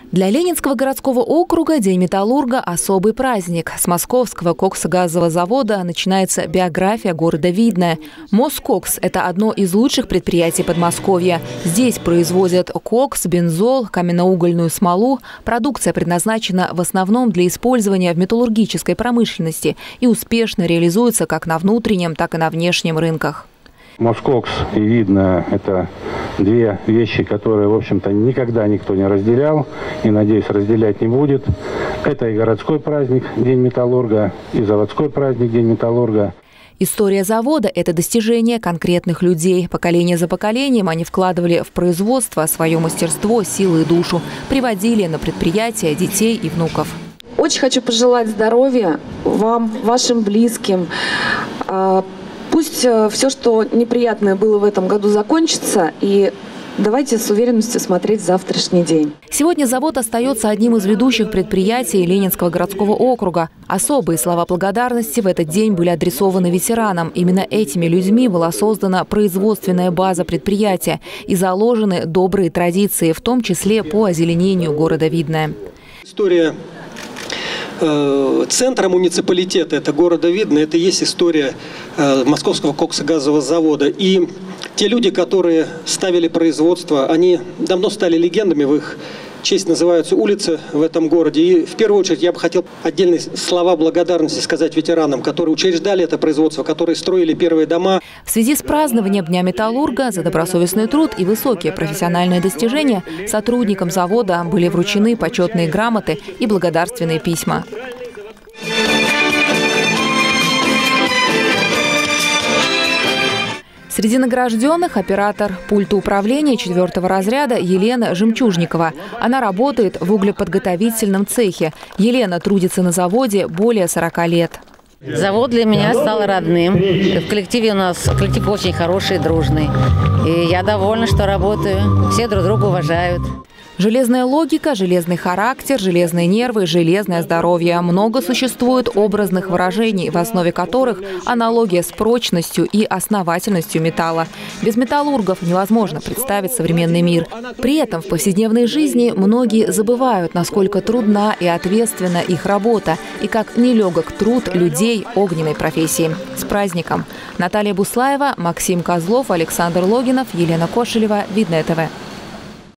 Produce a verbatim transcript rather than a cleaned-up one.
Для Ленинского городского округа День металлурга – особый праздник. С Московского коксогазового завода начинается биография города Видное. Москокс – это одно из лучших предприятий Подмосковья. Здесь производят кокс, бензол, каменноугольную смолу. Продукция предназначена в основном для использования в металлургической промышленности и успешно реализуется как на внутреннем, так и на внешнем рынках. Москокс и Видное – это две вещи, которые, в общем-то, никогда никто не разделял и, надеюсь, разделять не будет. Это и городской праздник День металлурга, и заводской праздник День металлурга. История завода – это достижение конкретных людей. Поколение за поколением они вкладывали в производство свое мастерство, силы и душу, приводили на предприятия детей и внуков. Очень хочу пожелать здоровья вам, вашим близким. Пусть все, что неприятное было в этом году, закончится, и давайте с уверенностью смотреть в завтрашний день. Сегодня завод остается одним из ведущих предприятий Ленинского городского округа. Особые слова благодарности в этот день были адресованы ветеранам. Именно этими людьми была создана производственная база предприятия и заложены добрые традиции, в том числе по озеленению города Видное. История центра муниципалитета, это города Видное, это и есть история Московского коксогазового завода. И те люди, которые ставили производство, они давно стали легендами, в их честь называются улицы в этом городе. И в первую очередь я бы хотел отдельные слова благодарности сказать ветеранам, которые учреждали это производство, которые строили первые дома. В связи с празднованием Дня металлурга за добросовестный труд и высокие профессиональные достижения сотрудникам завода были вручены почетные грамоты и благодарственные письма. Среди награжденных оператор пульта управления четвертого разряда Елена Жемчужникова. Она работает в углеподготовительном цехе. Елена трудится на заводе более сорока лет. Завод для меня стал родным. В коллективе у нас коллектив очень хороший, дружный. И я довольна, что работаю. Все друг друга уважают. Железная логика, железный характер, железные нервы, железное здоровье. Много существует образных выражений, в основе которых аналогия с прочностью и основательностью металла. Без металлургов невозможно представить современный мир. При этом в повседневной жизни многие забывают, насколько трудна и ответственна их работа, и как нелегок труд людей огненной профессии. С праздником! Наталья Буслаева, Максим Козлов, Александр Логинов, Елена Кошелева, Видное ТВ.